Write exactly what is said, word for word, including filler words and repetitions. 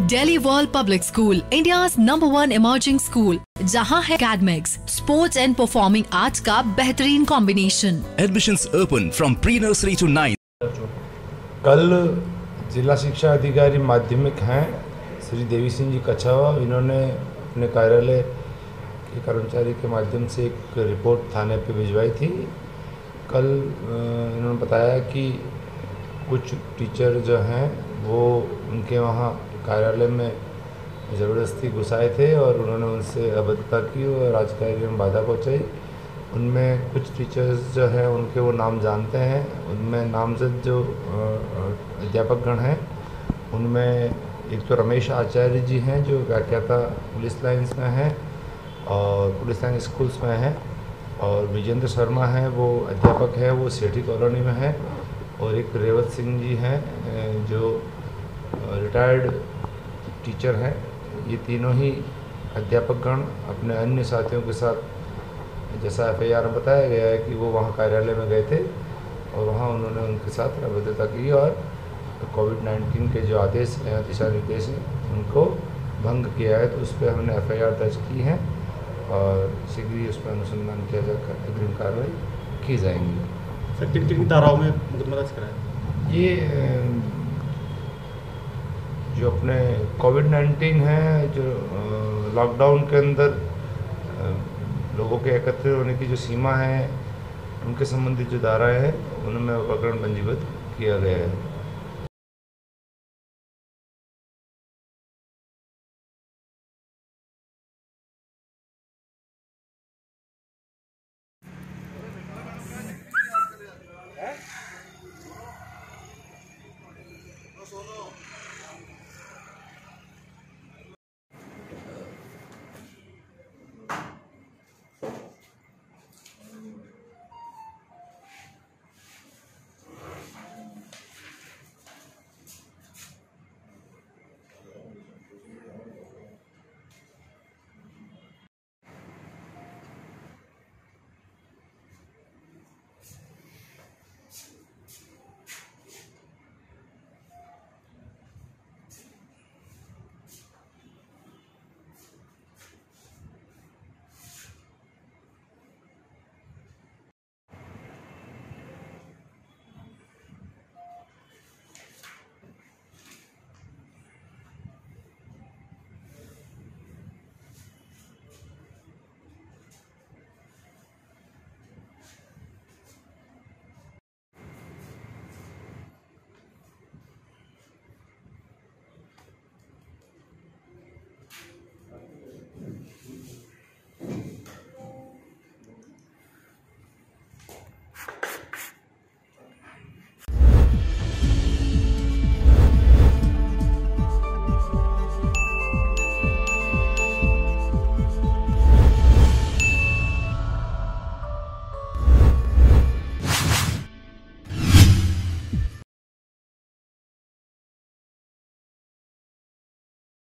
Delhi world public school, India's number one emerging school, जहां है academics, sports and performing arts का बेहतरीन combination. Admissions open from pre nursery to ninth. कल जिला शिक्षा अधिकारी माध्यमिक हैं श्री देवी सिंह जी कछावा, इन्होंने अपने कार्यालय के कर्मचारी के माध्यम से एक रिपोर्ट थाने पे भिजवाई थी। कल इन्होंने बताया कि कुछ टीचर जो हैं वो उनके वहाँ कार्यालय में ज़बरदस्ती घुसाए थे और उन्होंने उनसे अभद्रता की और राजकार्य में बाधा पहुँचाई। उनमें कुछ टीचर्स जो हैं उनके वो नाम जानते हैं। उनमें नामजद जो अध्यापकगण हैं उनमें एक तो रमेश आचार्य जी हैं जो व्याख्याता पुलिस लाइन्स में हैं और पुलिस लाइन स्कूल्स में हैं, और विजेंद्र शर्मा हैं वो अध्यापक है, वो सेठी कॉलोनी में है, और एक रेवत सिंह जी हैं जो रिटायर्ड टीचर हैं। ये तीनों ही अध्यापकगण अपने अन्य साथियों के साथ, जैसा एफ आई आर में बताया गया है कि वो वहाँ कार्यालय में गए थे और वहाँ उन्होंने उनके साथ अभद्रता की और कोविड नाइन्टीन के जो आदेश हैं, दिशा निर्देश हैं, उनको भंग किया है। तो उस पर हमने एफ आई आर दर्ज की है और शीघ्र ही उस पर अनुसंधान किया जाकर अग्रिम कार्रवाई की जाएंगी। सर किन किन धाराओं में मुकदमा दर्ज कराया? ये जो अपने कोविड नाइन्टीन है, जो लॉकडाउन के अंदर लोगों के एकत्रित होने की जो सीमा है, उनके संबंधित जो धाराएं हैं उनमें प्रकरण पंजीबद्ध किया गया है।